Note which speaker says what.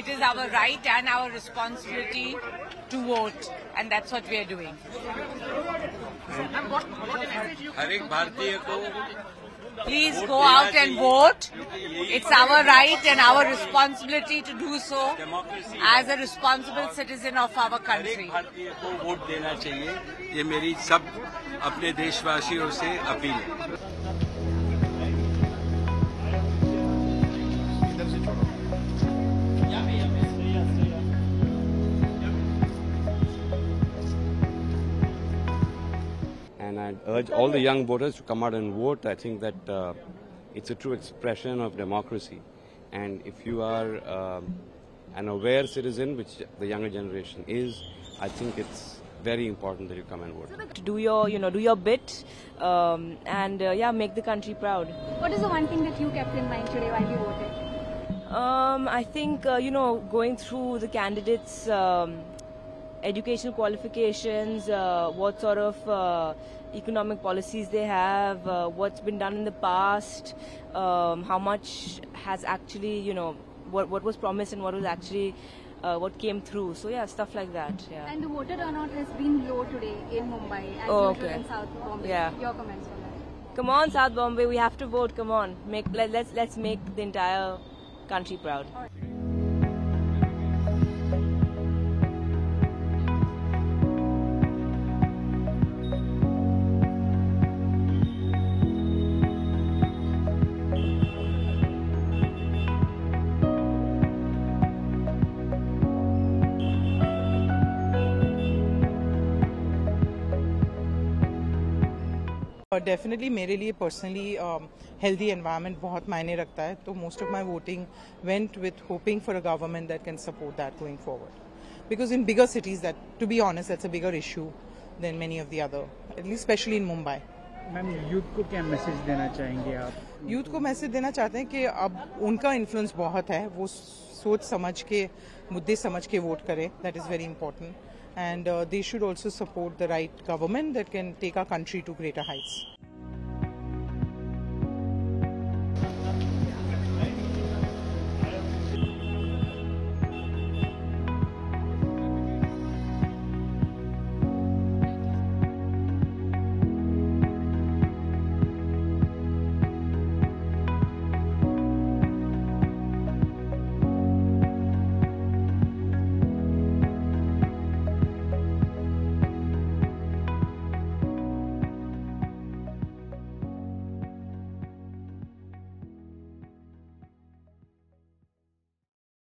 Speaker 1: it is our right and our responsibility to vote, and that's what we are doing.
Speaker 2: हर एक भारतीय को
Speaker 1: Please go out and vote. It's our right and our responsibility to do so as a responsible citizen of our
Speaker 2: her
Speaker 1: country.
Speaker 2: एक भारतीय को vote देना चाहिए। ये मेरी सब अपने देशवासियों से अपील है।
Speaker 3: And I urge all the young voters to come out and vote. I think that it's a true expression of democracy. And if you are an aware citizen, which the younger generation is, I think it's very important that you come and vote.
Speaker 4: Do your bit, and make the country proud.
Speaker 5: What is the one thing that you kept in mind today while you voted?
Speaker 4: I think going through the candidates' educational qualifications, what sort of economic policies they have, what's been done in the past, how much has actually, what was promised and what was actually what came through. So yeah, stuff like that. Yeah.
Speaker 5: And the voter turnout has been low today in Mumbai, as usual in South Bombay.
Speaker 4: Yeah.
Speaker 5: Your comments on that?
Speaker 4: Come on, South Bombay, we have to vote. Come on, let's make the entire country proud.
Speaker 6: Definitely मेरे लिए personally healthy environment बहुत मायने रखता है, तो most of my voting went with hoping for a government that can support that going forward, because in bigger cities that, to be honest, that's a bigger issue than many of the other, at least especially in Mumbai.
Speaker 7: Ma'am, youth को क्या message देना चाहेंगे आप?
Speaker 6: Youth को message देना चाहते हैं कि अब उनका इन्फ्लुएंस बहुत है, वो सोच समझ के, मुद्दे समझ के वोट करें, that is very important, and they should also support the right government that can take our country to greater heights.